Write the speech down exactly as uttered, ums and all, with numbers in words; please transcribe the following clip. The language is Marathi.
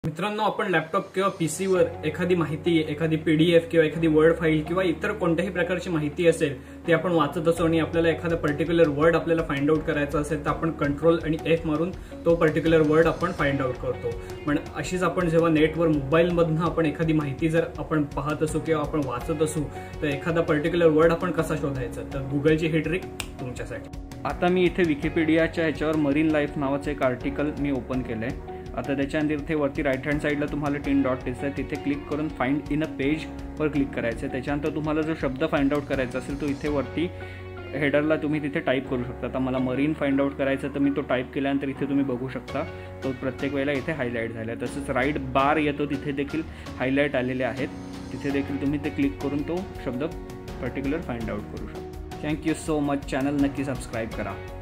मित्रांनो, आपण लॅपटॉप किंवा पीसीवर एखादी माहिती, एखादी पीडीएफ किंवा एखादी वर्ड फाईल किंवा इतर कोणत्याही प्रकारची माहिती असेल ती आपण वाचत असो आणि आपल्याला एखादा पर्टिक्युलर वर्ड आपल्याला फाइंड आउट करायचा असेल तर आपण कंट्रोल आणि एफ मारून तो पर्टिक्युलर वर्ड आपण फाइंड आउट करतो। पण अशीच आपण जेव्हा नेटवर मोबाईलमधून आपण एखादी माहिती जर आपण पाहत असू किंवा आपण वाचत असू तर एखादा पर्टिक्युलर वर्ड आपण कसा शोधायचा, तर गुगलची ही ट्रिक तुमच्यासाठी। आता मी इथे विकिपीडियाच्या ह्याच्यावर मरीन लाईफ नावाचं एक आर्टिकल मी ओपन केलंय। आता त्याच्यानंतर इथे वरती राईट हँड साईडला तुम्हाला तीन डॉट दिसत आहे, तिथे क्लिक करून फाइंड इन अ पेज वर क्लिक करायचं आहे। त्याच्यानंतर तुम्हाला जो शब्द फाइंड आउट करायचा असेल तो इथे वरती हेडरला तुम्ही तिथे टाईप करू शकता। आता मला मरीन फाइंड आउट करायचं तर मी तो टाईप केल्यानंतर इथे तुम्ही बघू शकता तो प्रत्येक वेळेला इथे हायलाईट झाला आहे। तसंच राईट बार येतो तिथे देखील हायलाईट आलेले आहेत, तिथे देखील तुम्ही ते क्लिक करून तो शब्द पर्टिक्युलर फाइंड आउट करू शकता। Thank you so much. चॅनल नक्की सबस्क्राईब करा।